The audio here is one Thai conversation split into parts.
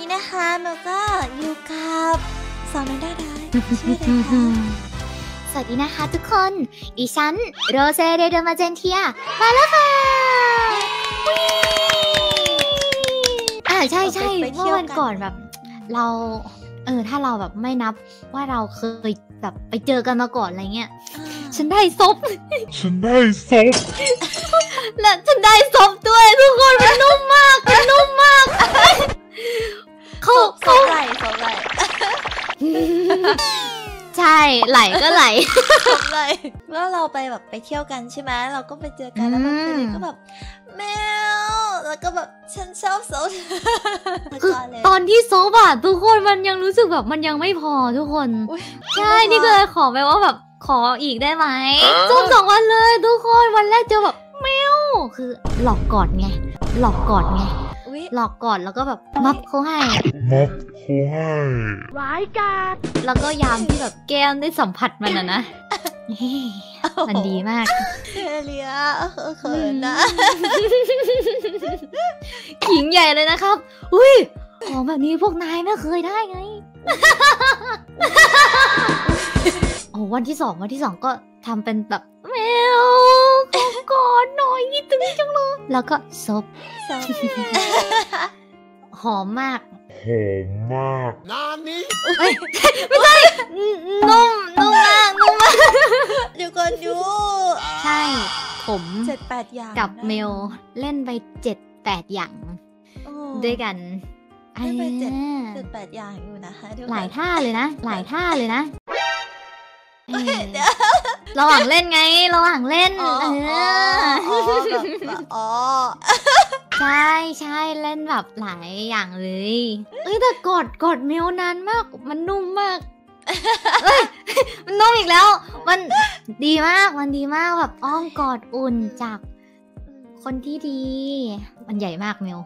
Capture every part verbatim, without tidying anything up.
นี้นะคะเราก็อยู่กับสาวน้อยน่ารักชื่ออะไรคะสวัสดีนะคะทุกคนดิฉันโรเซเรเดมาเจนเทียมาแล้วค่ะอ่าใช่ใช่เมื่อวันก่อนแบบเราเออถ้าเราแบบไม่นับว่าเราเคยแบบไปเจอกันมาก่อนอะไรเงี้ยฉันได้ซบฉันได้ซบและฉันได้ซบด้วยทุกคนมันนุ่มมากมันนุ่มมากเขาเขาไหลเขาไหลใช่ไหลก็ไหลไหลแล้วเราไปแบบไปเที่ยวกันใช่ไหมเราก็ไปเจอกันแล้วแบบคืนนี้ก็แบบแมวแล้วก็แบบฉันชอบซบคือตอนที่ซบอะทุกคนมันยังรู้สึกแบบมันยังไม่พอทุกคนใช่นี่ก็เลยขอไปว่าแบบขออีกได้ไหมซบสองวันเลยทุกคนวันแรกเจอแบบแมวคือหลอกกอดไงหลอกกอดไงหลอกกอดแล้วก็แบบมับเขาให้มับเขาให้ร้ายกาจแล้วก็ยามที่แบบแก้มได้สัมผัสมันนะนะมันดีมากเลียเขินนะขิงใหญ่เลยนะครับอุ้ยของแบบนี้พวกนายไม่เคยได้ไงโอ้วันที่สองวันที่สองก็ทำเป็นแบบแมวขอกอดหน่อยนี่ตึงจังเลยแล้วก็ซบหอมมากหอมมากนานนี้ไม่ใช่นุ่มนุ่มมากนุ่มมากเดี๋ยวก่อนอยู่ใช่ผมเจ็ดแปดอย่างกับเมลเล่นไปเจ็ดแปดอย่างด้วยกันเล่นไปเจ็ดเจ็ดแปดอย่างอยู่นะคะหลายท่าเลยนะหลายท่าเลยนะระหว่างเล่นไงระหว่างเล่นอ๋ออ๋อใช่ใช่เล่นแบบหลายอย่างเลยเอ้ยแต่กอดกอดเมลนานมากมันนุ่มมากเอ้ยมันนุ่มอีกแล้วมันดีมากมันดีมากแบบอ้อมกอดอุ่นจากคนที่ดีมันใหญ่มากเมล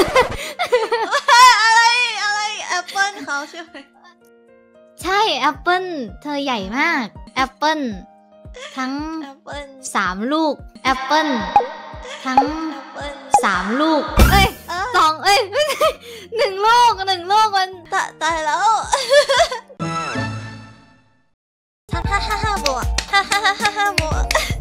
อะไรอะไรแอปเปิลเขาใช่ไหมใช่แอปเปิลเธอใหญ่มากแอปเปิลทั้งสามลูกแอปเปิลทั้งสามลูกเอ้ยสองเอ้ยไม่ใช่หนึ่งลูกหนึ่งลูกมันตายแล้วฮ่าฮ่าฮ่าฮ่าบวกฮ่าฮ่าฮ่าฮ่าบวก